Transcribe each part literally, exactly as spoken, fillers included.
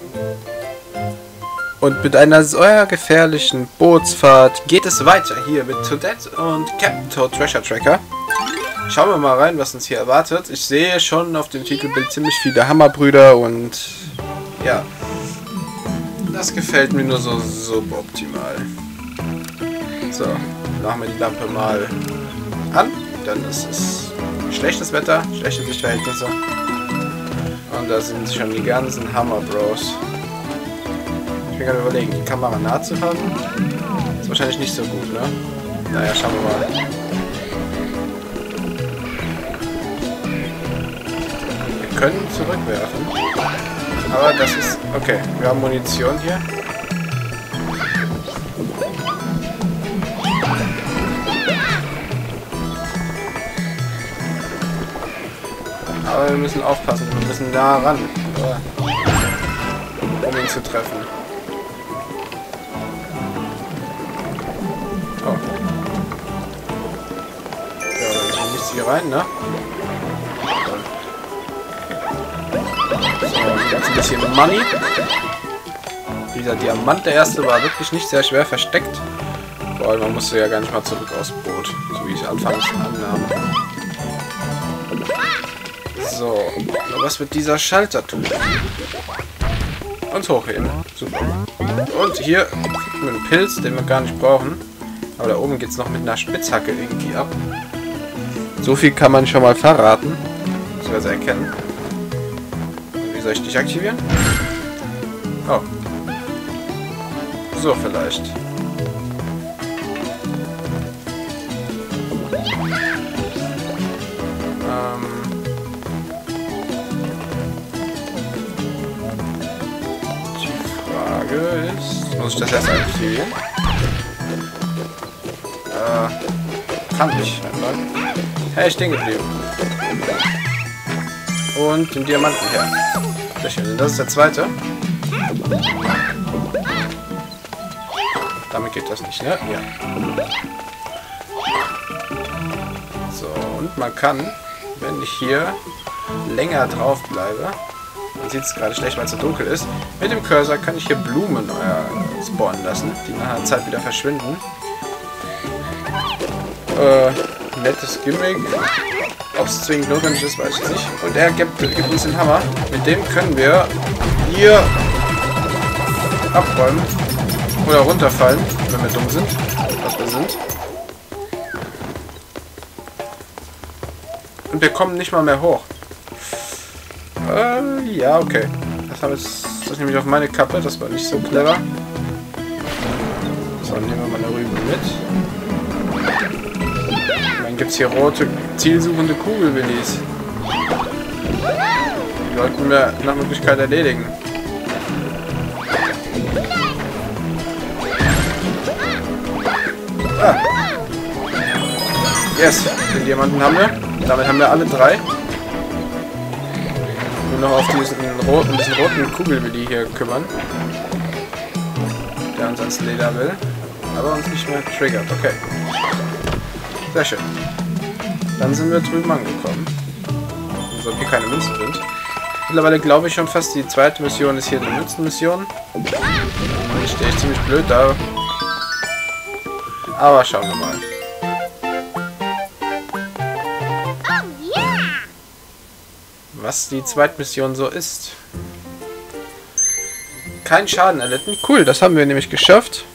Und mit einer sehr gefährlichen Bootsfahrt geht es weiter hier mit Toadette und Captain Toad Treasure Tracker. Schauen wir mal rein, was uns hier erwartet. Ich sehe schon auf dem Titelbild ziemlich viele Hammerbrüder und ja, das gefällt mir nur so suboptimal. So, machen wir die Lampe mal an. Dann ist es schlechtes Wetter, schlechte Lichtverhältnisse. Und da sind schon die ganzen Hammer Bros. Ich bin gerade überlegen, die Kamera nah zu haben. Ist wahrscheinlich nicht so gut, ne? Naja, schauen wir mal. Wir können zurückwerfen. Aber das ist... Okay, wir haben Munition hier. Aber wir müssen aufpassen, wir müssen da ran, um ihn zu treffen. Oh. Ja, dann nichts hier rein, ne? So, jetzt ein bisschen Money. Dieser Diamant, der erste, war wirklich nicht sehr schwer versteckt. Vor allem, man musste ja gar nicht mal zurück aus dem Boot, so wie ich anfangs annahm. So, was wird dieser Schalter tun? Und hochheben. Super. Und hier kriegen wir einen Pilz, den wir gar nicht brauchen. Aber da oben geht es noch mit einer Spitzhacke irgendwie ab. So viel kann man schon mal verraten. Beziehungsweise erkennen. Wie soll ich dich aktivieren? Oh. So vielleicht. Ähm. Ist, muss ich das erst aktivieren? Äh, kann ich. Hey, stehen geblieben. Und den Diamanten her. Sehr schön. Das ist der zweite. Damit geht das nicht, ne? Ja. So, und man kann, wenn ich hier länger drauf bleibe, man sieht es gerade schlecht, weil es so dunkel ist. Mit dem Cursor kann ich hier Blumen äh, spawnen lassen, die nach einer Zeit wieder verschwinden. Äh, nettes Gimmick. Ob es zwingend notwendig ist, weiß ich nicht. Und er gibt, gibt uns den Hammer. Mit dem können wir hier abräumen oder runterfallen, wenn wir dumm sind, was wir sind. Und wir kommen nicht mal mehr hoch. Äh, ja, okay. Das habe ich das nämlich auf meine Kappe, das war nicht so clever. So, nehmen wir mal eine Rübe mit. Und dann gibt es hier rote, zielsuchende Kugelwillis. Die sollten wir nach Möglichkeit erledigen. Ah. Yes, den Diamanten haben wir. Damit haben wir alle drei. Noch auf diesen roten, diesen roten Kugelwilli hier kümmern, der uns ans Leder will, aber uns nicht mehr triggert. Okay. Sehr schön. Dann sind wir drüben angekommen. Also hier keine Münzen sind. Mittlerweile glaube ich schon fast, die zweite Mission ist hier die Münzenmission. Dann stehe ich ziemlich blöd da. Aber schauen wir mal. Was die Zweitmission so ist. Kein Schaden erlitten. Cool, das haben wir nämlich geschafft.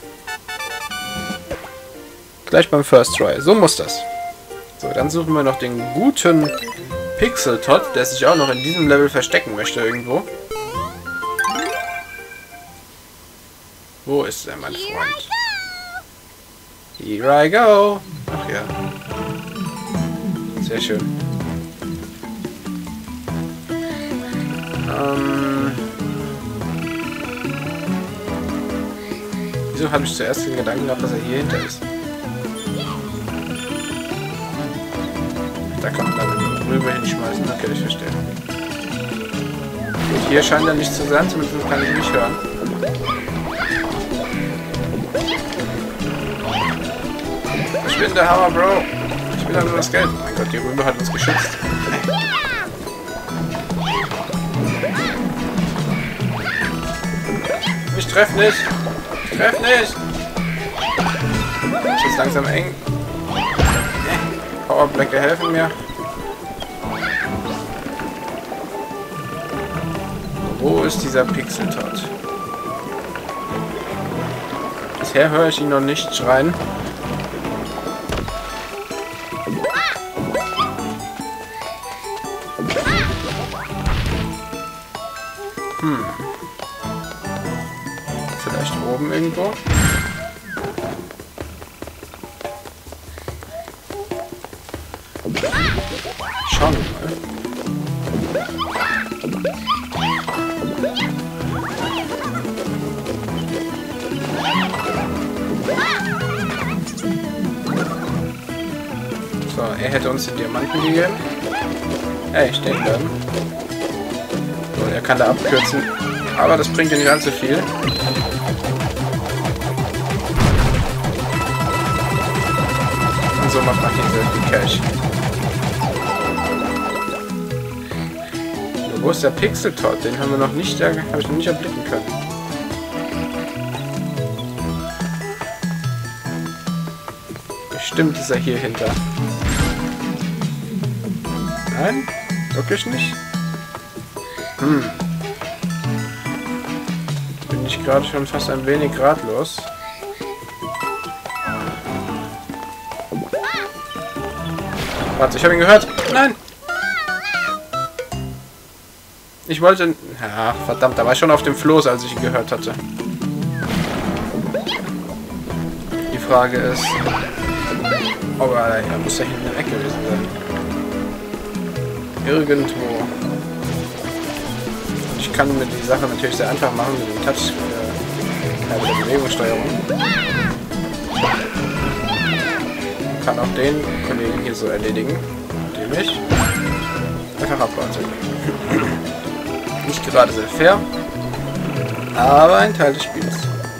Gleich beim First Try. So muss das. So, dann suchen wir noch den guten Pixel Todd, der sich auch noch in diesem Level verstecken möchte irgendwo. Wo ist er, mein Freund? Here I go. Ach ja. Sehr schön. Ähm, wieso habe ich zuerst den Gedanken gehabt, dass er hier hinter ist? Da kann man dann rüber hinschmeißen. Okay, ich verstehe. Gut, hier scheint er nicht zu sein, zumindest kann ich mich hören. Verschwinde, Hammer, Bro! Ich will nur das Geld. Oh mein Gott, die Rübe hat uns geschützt. Ich treff nicht! Ich treff nicht! Ist jetzt langsam eng. Powerblöcke helfen mir. Wo ist dieser Pixeltot? Bisher höre ich ihn noch nicht schreien. Hm. Vielleicht oben irgendwo? Schauen wir mal. So, er hätte uns den Diamanten gegeben. Ey, stehen bleiben. So, er kann da abkürzen. Aber das bringt ja nicht allzu viel. Und so macht man den Cash. Wo ist der Pixeltot? Den haben wir noch nicht, habe ich noch nicht erblicken können. Bestimmt ist er hier hinter. Nein? Wirklich nicht? Hm. Bin ich gerade schon fast ein wenig ratlos. Warte, ich habe ihn gehört. Nein! Ich wollte... Ja, verdammt, da war ich schon auf dem Floß, als ich ihn gehört hatte. Die Frage ist... Oh, er muss ja hinten in der Ecke gewesen sein. Irgendwo. Ich kann mir die Sache natürlich sehr einfach machen mit dem Touch... Äh, mit der Bewegungssteuerung. Ich kann auch den Kollegen hier so erledigen, indem ich einfach abwarte. Nicht gerade sehr fair, aber ein Teil des Spiels.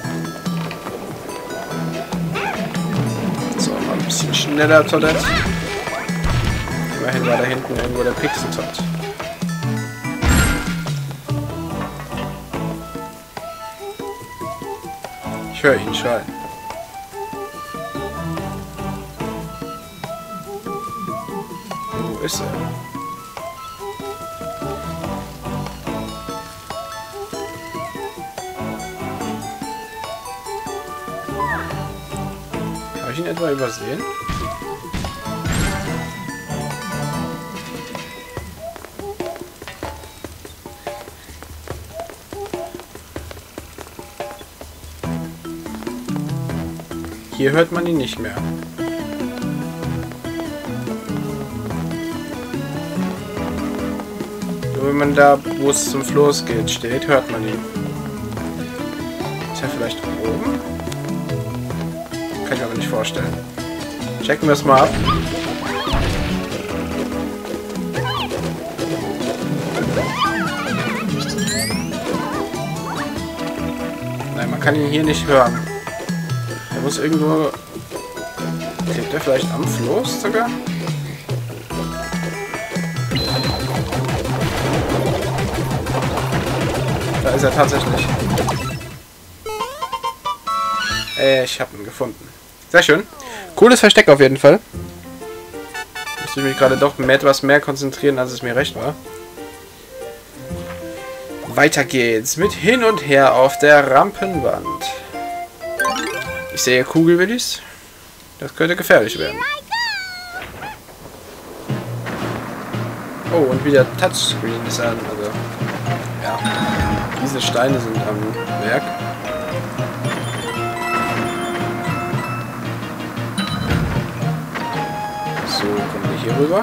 So, mal ein bisschen schneller, Toilette. Immerhin war da hinten irgendwo der Pixeltot. Ich höre ihn schreien. Wo ist er? Habe ich ihn etwa übersehen? Hier hört man ihn nicht mehr. Nur wenn man da, wo es zum Floß geht, steht, hört man ihn. Ist er vielleicht oben? Kann ich mir aber nicht vorstellen. Checken wir es mal ab. Nein, man kann ihn hier nicht hören. Er muss irgendwo... Klebt er vielleicht am Floß sogar? Da ist er tatsächlich. Äh, ich habe ihn gefunden. Sehr schön. Cooles Versteck auf jeden Fall. Musste ich mich gerade doch mehr, etwas mehr konzentrieren, als es mir recht war. Weiter geht's mit hin und her auf der Rampenwand. Ich sehe Kugelwillis. Das könnte gefährlich werden. Oh, und wieder Touchscreen ist an. Also, ja. Diese Steine sind am Werk. So, kommen wir hier rüber.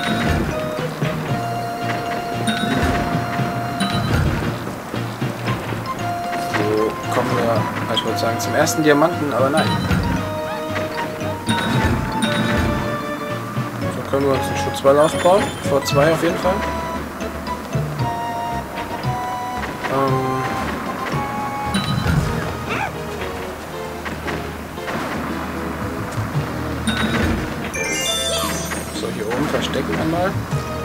So, kommen wir, ich wollte sagen, zum ersten Diamanten, aber nein. So können wir uns einen Schutzwall aufbauen. Vor zwei auf jeden Fall. Ähm so, hier oben verstecken einmal.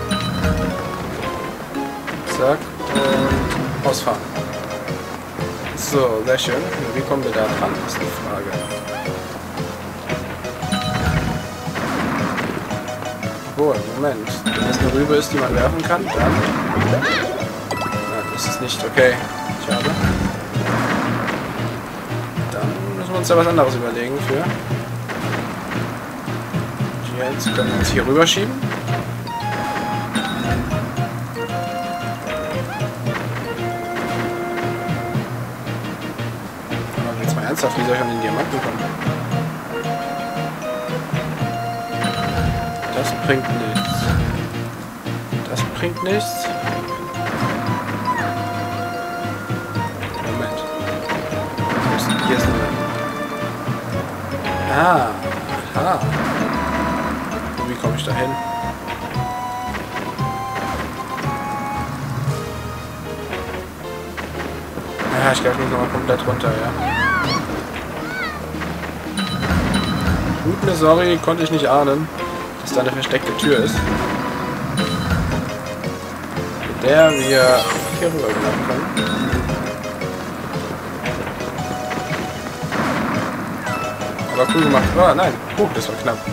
Zack. Und ausfahren. So, sehr schön. Wie kommen wir da dran, ist die Frage. Oh, Moment. Wenn das eine Rübe ist, die man werfen kann, dann... Nein, das ist nicht okay. Schade. Dann müssen wir uns da was anderes überlegen für. Jetzt können wir uns hier rüberschieben. Aber jetzt mal ernsthaft, wie soll ich an den Diamanten kommen? Das bringt nichts. Das bringt nichts. Moment. Hier ist eine... Ah. Aha. Wie komme ich da hin? Ja, ich glaube, ich muss nochmal komplett runter, ja. Gut, ne, sorry, konnte ich nicht ahnen, dass da eine versteckte Tür ist. Mit der wir hier rüber gelangen können. Aber cool gemacht. Ah, nein. Oh, das war knapp.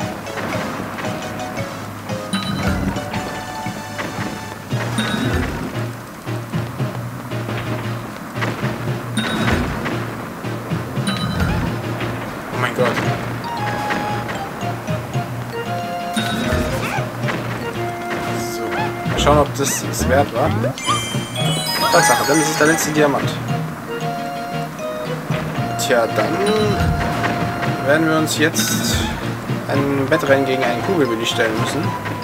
Oh mein Gott. So. Mal schauen, ob das es wert war. Tatsache, dann ist es der letzte Diamant. Tja, dann werden wir uns jetzt ein Wettrennen gegen einen Kugelbilly stellen müssen.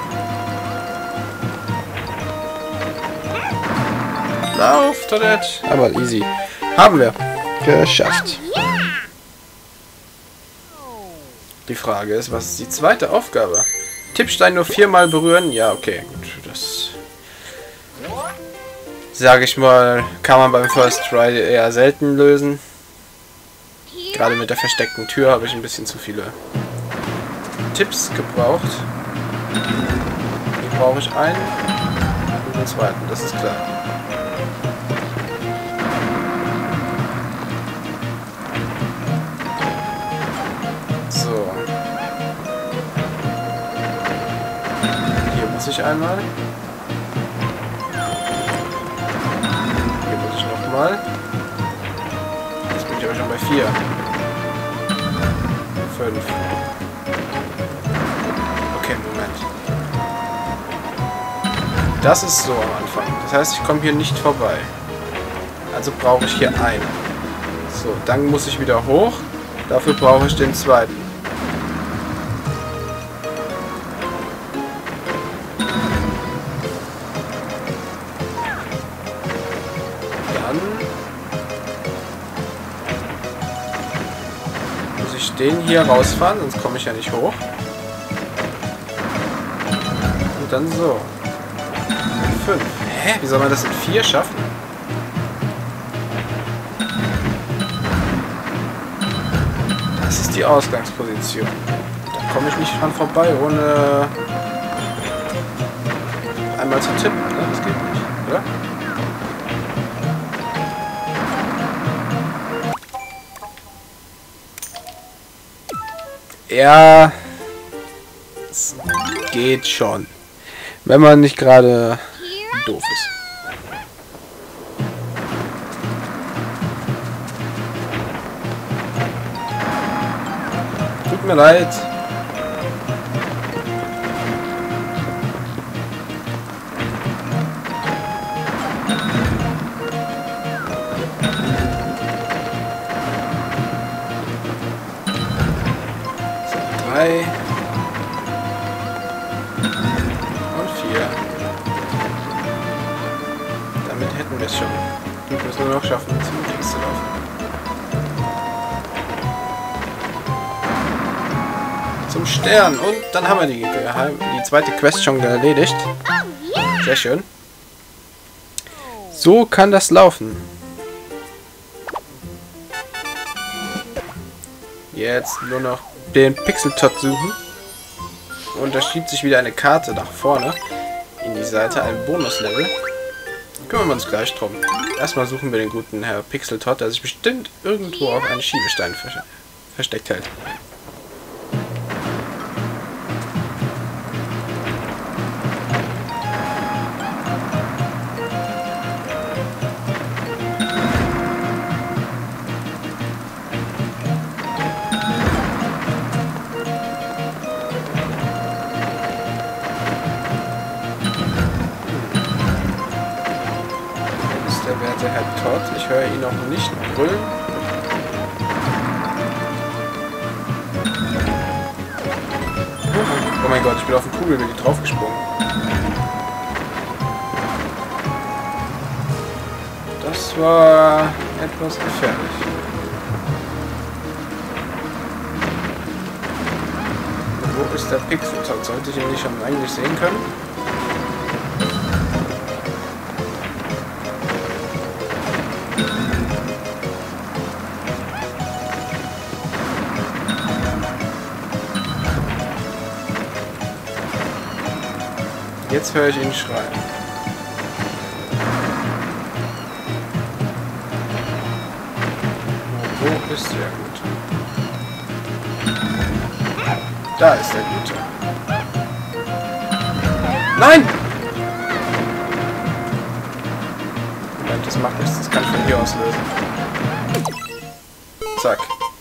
Lauf, Toilette! Aber easy. Haben wir. Geschafft. Die Frage ist, was ist die zweite Aufgabe? Tippstein nur viermal berühren? Ja, okay, gut. Das, sage ich mal, kann man beim First Try eher selten lösen. Gerade mit der versteckten Tür habe ich ein bisschen zu viele Tipps gebraucht. Hier brauche ich einen und den zweiten, das ist klar. So. Hier muss ich einmal. Hier muss ich nochmal. Jetzt bin ich aber schon bei vier. fünf. Okay, Moment. Das ist so am Anfang. Das heißt, ich komme hier nicht vorbei. Also brauche ich hier einen. So, dann muss ich wieder hoch. Dafür brauche ich den zweiten. Dann muss ich den hier rausfahren, sonst komme ich ja nicht hoch. Und dann so. fünf. Hä? Wie soll man das in vier schaffen? Das ist die Ausgangsposition. Da komme ich nicht dran vorbei, ohne einmal zu tippen. Ne? Das geht nicht, oder? Ja, es geht schon. Wenn man nicht gerade doof ist. Tut mir leid. Drei und vier. Damit hätten wir es schon. Wir müssen nur noch schaffen, zum Fix zu laufen. Zum Stern. Und dann haben wir die, die zweite Quest schon erledigt. Sehr schön. So kann das laufen. Jetzt nur noch den Pixeltot suchen. Und da schiebt sich wieder eine Karte nach vorne in die Seite, ein Bonuslevel. Kümmern wir uns gleich drum. Erstmal suchen wir den guten Herr Pixeltot, der sich bestimmt irgendwo auf einen Schiebestein ver versteckt hält. Der werte Herr Todd. Ich höre ihn noch nicht brüllen. Oh mein Gott, ich bin auf den Kugel wirklich draufgesprungen. Das war etwas gefährlich. Wo ist der Pixel Todd? Sollte ich ihn nicht schon eigentlich sehen können? Jetzt höre ich ihn schreien. Wo ist der Gute? Da ist der Gute. Nein! Moment, das macht nichts. Das kann ich von hier aus lösen. Zack.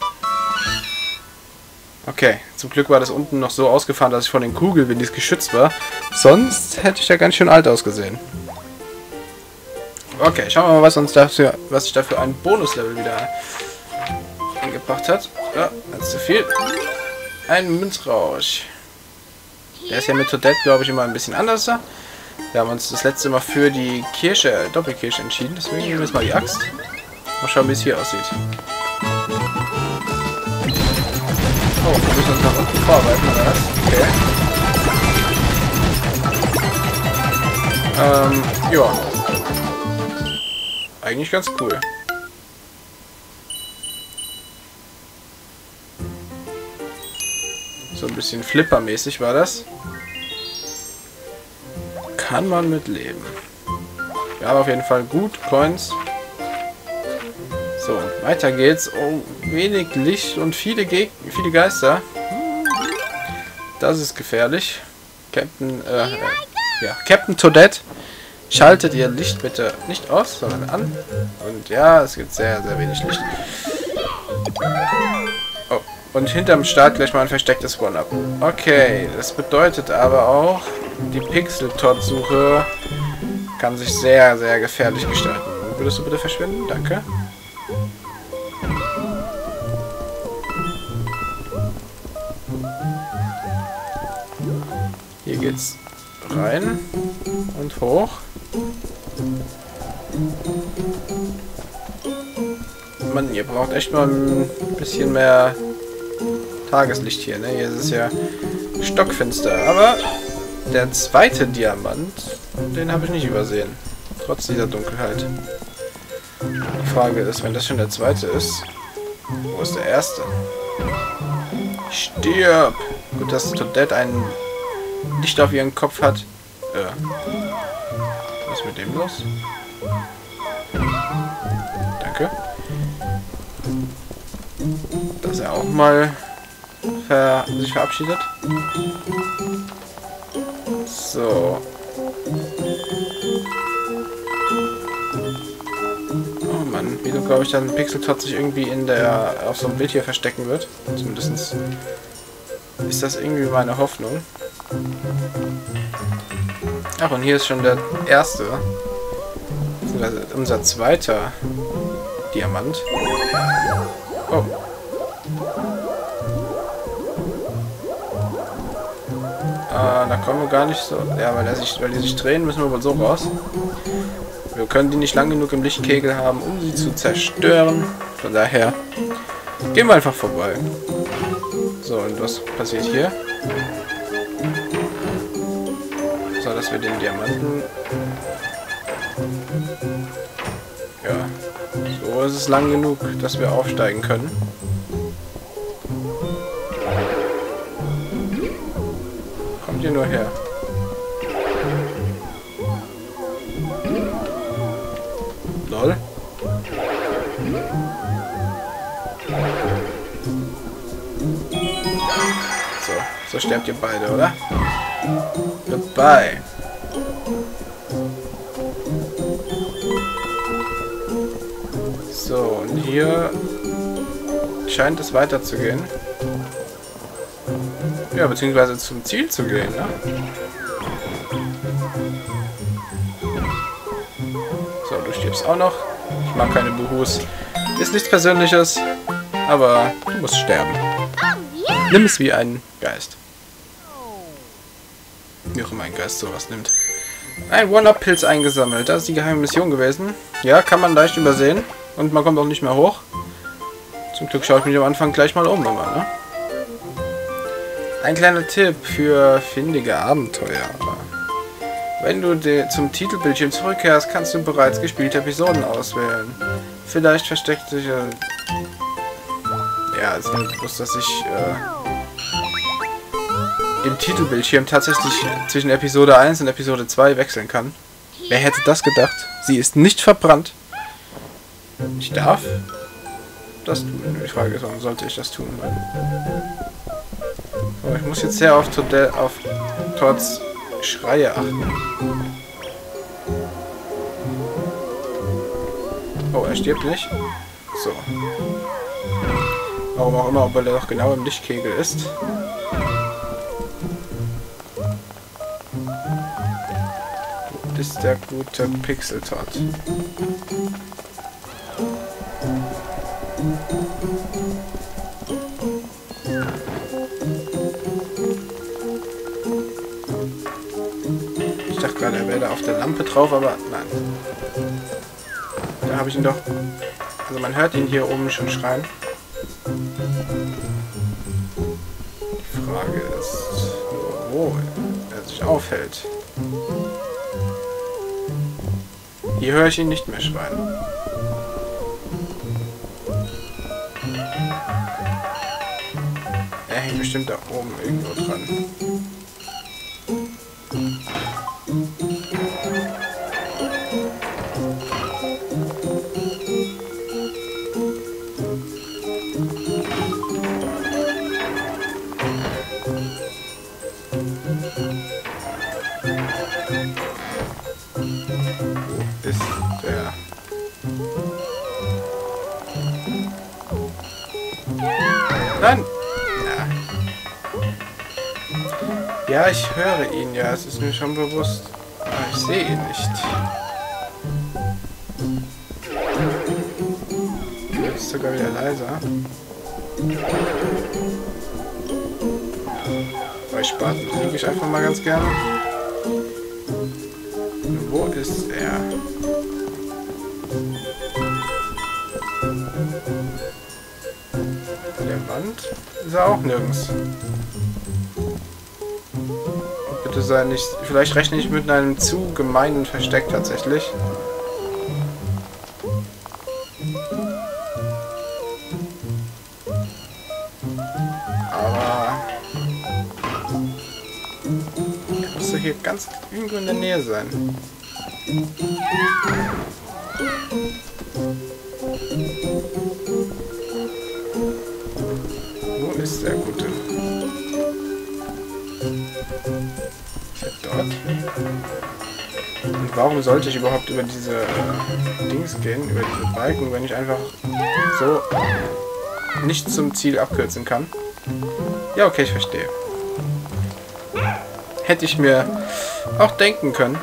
Okay, zum Glück war das unten noch so ausgefahren, dass ich von den Kugelwindis geschützt war. Sonst hätte ich ja ganz schön alt ausgesehen. Okay, schauen wir mal, was uns dafür, was sich dafür ein Bonuslevel wieder angebracht hat. Ja, das ist zu viel. Ein Münzrausch. Der ist ja mit Toadette, glaube ich, immer ein bisschen anders. Wir haben uns das letzte Mal für die Kirsche, äh, Doppelkirsche entschieden. Deswegen nehmen wir jetzt mal die Axt. Mal schauen, wie es hier aussieht. Oh, wir müssen uns nach unten vorarbeiten, oder was? Okay. Ähm, ja. Eigentlich ganz cool. So ein bisschen flippermäßig war das. Kann man mit leben. Wir haben auf jeden Fall gut Coins. So, weiter geht's. Oh, wenig Licht und viele Geg viele Geister. Das ist gefährlich. Captain, äh, äh, ja, Captain Toadette, schaltet ihr Licht bitte nicht aus, sondern an. Und ja, es gibt sehr, sehr wenig Licht. Oh, und hinterm Start gleich mal ein verstecktes One-Up. Okay, das bedeutet aber auch, die Pixel-Todd-Suche kann sich sehr, sehr gefährlich gestalten. Würdest du bitte verschwinden? Danke. Hier geht's rein und hoch. Mann, ihr braucht echt mal ein bisschen mehr Tageslicht hier, ne? Hier ist es ja stockfinster, aber der zweite Diamant, den habe ich nicht übersehen. Trotz dieser Dunkelheit. Die Frage ist, wenn das schon der zweite ist, wo ist der erste? Stirb! Gut, dass Toadette ein Licht auf ihren Kopf hat. Ja. Was ist mit dem los? Danke. Dass er auch mal ver sich verabschiedet. So. Oh Mann, wieso glaube ich, dass ein Pixel-Todd sich irgendwie in der auf so einem Bild hier verstecken wird? Zumindest ist das irgendwie meine Hoffnung. Ach, und hier ist schon der erste. Unser zweiter Diamant. Oh. Ah, da kommen wir gar nicht so. Ja, weil, er sich, weil die sich drehen, müssen wir wohl so raus. Wir können die nicht lang genug im Lichtkegel haben, um sie zu zerstören. Von daher gehen wir einfach vorbei. So, und was passiert hier? So, dass wir den Diamanten... Ja, so ist es lang genug, dass wir aufsteigen können. Kommt ihr nur her. So, so sterbt ihr beide, oder? Goodbye. So, und hier scheint es weiterzugehen. Ja, beziehungsweise zum Ziel zu gehen, ne? So, du stirbst auch noch. Ich mag keine Buhus. Ist nichts Persönliches, aber du musst sterben. Nimm es wie ein Geist. Wie auch immer ein Geist sowas nimmt. Ein One-Up-Pilz eingesammelt. Das ist die geheime Mission gewesen. Ja, kann man leicht übersehen. Und man kommt auch nicht mehr hoch. Zum Glück schaue ich mich am Anfang gleich mal um. Immer, ne? Ein kleiner Tipp für findige Abenteuer. Wenn du zum Titelbildschirm zurückkehrst, kannst du bereits gespielte Episoden auswählen. Vielleicht versteckt sich... Äh ja, es ist mir bewusst, dass ich äh, im Titelbildschirm tatsächlich zwischen Episode eins und Episode zwei wechseln kann. Wer hätte das gedacht? Sie ist nicht verbrannt. Ich darf das tun. Die Frage ist, warum sollte ich das tun? So, ich muss jetzt sehr auf, auf Todds Schreie achten. Oh, er stirbt nicht. So. Warum auch immer, obwohl er doch genau im Lichtkegel ist. Wo ist der gute Pixeltot? Ich dachte gerade, er wäre da auf der Lampe drauf, aber nein. Da habe ich ihn doch... Also man hört ihn hier oben schon schreien. Die Frage ist, wo er sich aufhält. Hier höre ich ihn nicht mehr schreien. Er hängt bestimmt da oben irgendwo dran. Wo ist der? Nein! Ja, ich höre ihn, ja, es ist mir schon bewusst. Aber ich sehe ihn nicht. Jetzt ist sogar wieder leiser. Bei Spaten fliege ich einfach mal ganz gerne. Wo ist er? An der Wand ist er auch nirgends. Bitte sei nicht... Vielleicht rechne ich mit einem zu gemeinen Versteck tatsächlich. Aber... Er muss hier ganz irgendwo in der Nähe sein. Wo ist der Gute? Dort. Und warum sollte ich überhaupt über diese äh, Dings gehen, über diese Balken, wenn ich einfach so nicht zum Ziel abkürzen kann? Ja, okay, ich verstehe. Hätte ich mir auch denken können.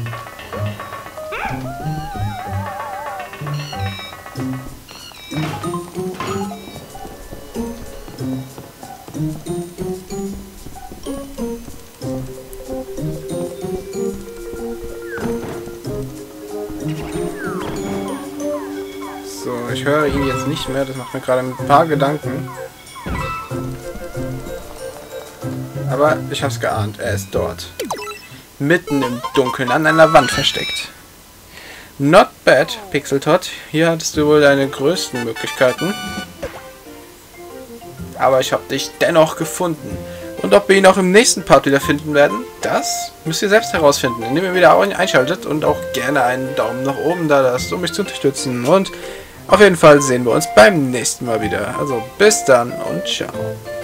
So, ich höre ihn jetzt nicht mehr, das macht mir gerade ein paar Gedanken. Aber ich habe es geahnt, er ist dort. Mitten im Dunkeln an einer Wand versteckt. Not bad, Pixeltot. Hier hattest du wohl deine größten Möglichkeiten. Aber ich habe dich dennoch gefunden. Und ob wir ihn auch im nächsten Part wieder finden werden, das müsst ihr selbst herausfinden, indem ihr wieder einschaltet und auch gerne einen Daumen nach oben da lasst, um mich zu unterstützen. Und Auf jeden Fall sehen wir uns beim nächsten Mal wieder. Also bis dann und ciao.